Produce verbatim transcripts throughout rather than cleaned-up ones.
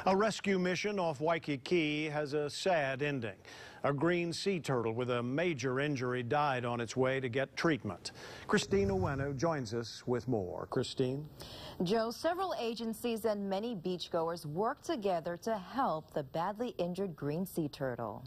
A rescue mission off Waikiki has a sad ending. A green sea turtle with a major injury died on its way to get treatment. Christine Ueno joins us with more. Christine? Joe, several agencies and many beachgoers work together to help the badly injured green sea turtle.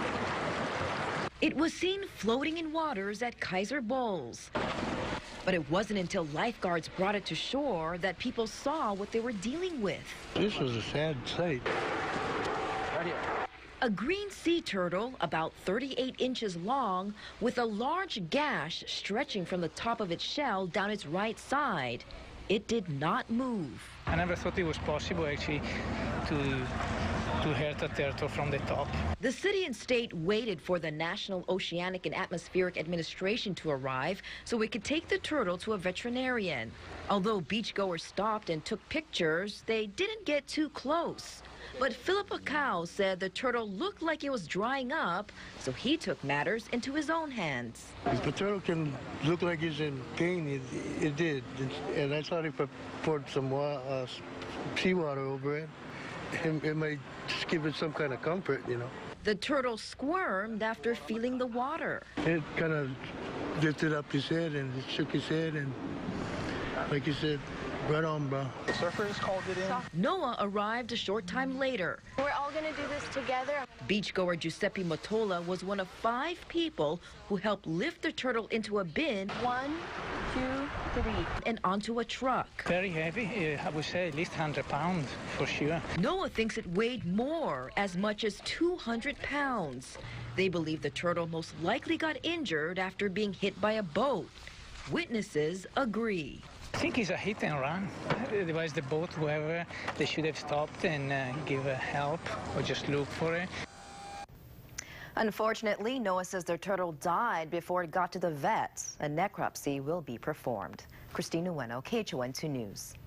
It was seen floating in waters at Kaiser Bowls. But it wasn't until lifeguards brought it to shore that people saw what they were dealing with. This was a sad sight. Right here. A green sea turtle, about thirty-eight inches long, with a large gash stretching from the top of its shell down its right side. It did not move. I never thought it was possible, actually, to to hurt a turtle from the top. The city and state waited for the National Oceanic and Atmospheric Administration to arrive so it could take the turtle to a veterinarian. Although beachgoers stopped and took pictures, they didn't get too close. But Philip Acau said the turtle looked like it was drying up, so he took matters into his own hands. If the turtle can look like it's in pain, it, it did. And I thought if I poured some wa uh, seawater over it, it, it might just give it some kind of comfort, you know. The turtle squirmed after feeling the water. It kind of lifted up his head and it shook his head, and like you said, right on, bro. The surfers called it in. Noah arrived a short time later. We're all going to do this together. Beachgoer Giuseppe Motola was one of five people who helped lift the turtle into a bin. One, two, three. And onto a truck. Very heavy, I would say at least one hundred pounds for sure. Noah thinks it weighed more, as much as two hundred pounds. They believe the turtle most likely got injured after being hit by a boat. Witnesses agree. I think it's a hit and run. Otherwise, the boat, whoever, they should have stopped and uh, give uh, help or just look for it. Unfortunately, Noah says their turtle died before it got to the vet. A necropsy will be performed. Christine Ueno, K H O N two News.